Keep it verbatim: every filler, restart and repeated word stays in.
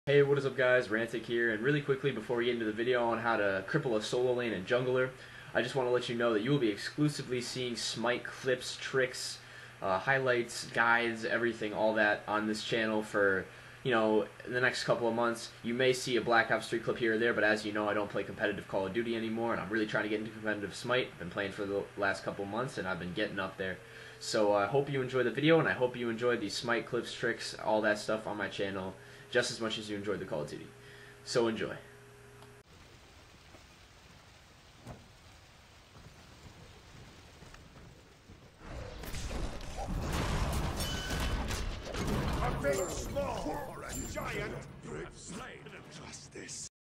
Hey, what is up guys, Rantic here, and really quickly before we get into the video on how to cripple a solo lane and jungler, I just want to let you know that you will be exclusively seeing smite clips, tricks, uh, highlights, guides, everything, all that on this channel for, you know, the next couple of months. You may see a Black Ops three clip here or there, but as you know, I don't play competitive Call of Duty anymore, and I'm really trying to get into competitive smite. I've been playing for the last couple of months, and I've been getting up there. So I hope you enjoy the video, and I hope you enjoy these smite clips, tricks, all that stuff on my channel, just as much as you enjoyed the Call of Duty. So enjoy. A big